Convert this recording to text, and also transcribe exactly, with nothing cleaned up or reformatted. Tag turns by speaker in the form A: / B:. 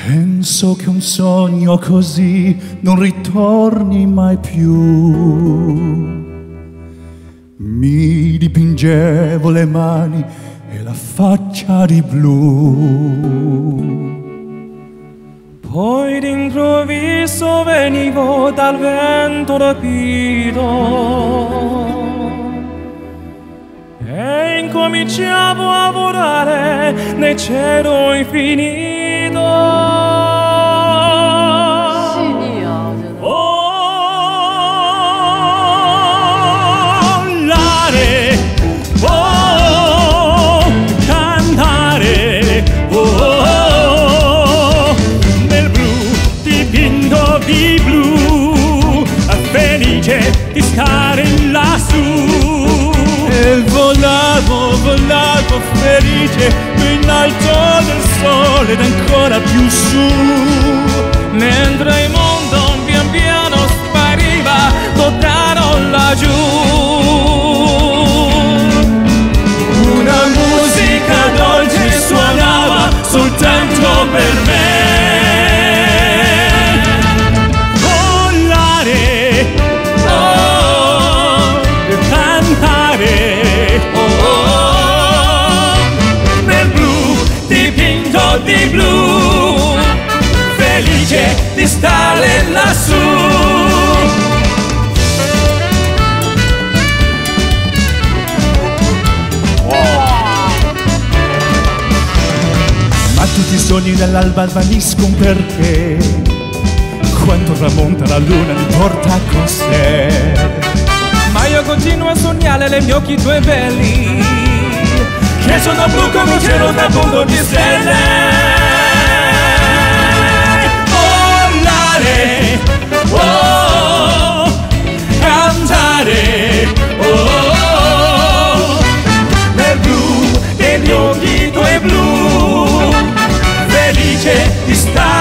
A: Penso che un sogno così non ritorni mai più. Mi dipingevo le mani e la faccia di blu.
B: Poi d'improvviso venivo dal vento rapito e incominciavo a volare nel cielo infinito. Di stare lassù
A: e volavo, volavo felice in alto del sole ed ancora più su,
B: mentre il mondo pian piano spariva lontano laggiù.
A: Una musica dolce suonava soltanto per me.
B: Di blu, felice di stare lassù.
A: Ma tutti i sogni dell'alba svaniscono perché quando tramonta la luna mi porta con sé.
B: Ma io continuo a sognare le mie occhi tue belli che sono blu come un cielo da fondo di stelle. Volare, oh, cantare, oh, nel blu degli occhi tuoi blu, felice di stare